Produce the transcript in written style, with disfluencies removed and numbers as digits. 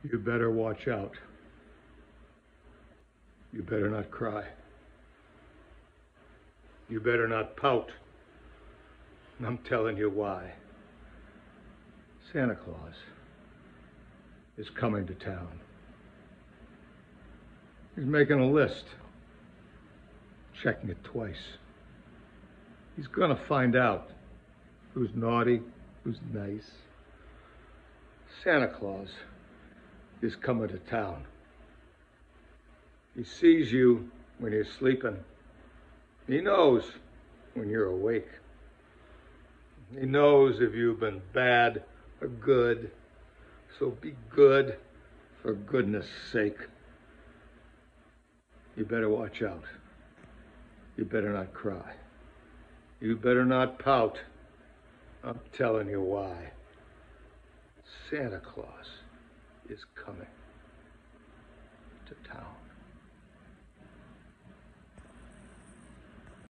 You better watch out. You better not cry. You better not pout. And I'm telling you why. Santa Claus is coming to town. He's making a list, checking it twice. He's gonna find out who's naughty, who's nice. Santa Claus is coming to town. He sees you when you're sleeping. He knows when you're awake. He knows if you've been bad or good. So be good for goodness sake. You better watch out. You better not cry. You better not pout. I'm telling you why. Santa Claus is coming.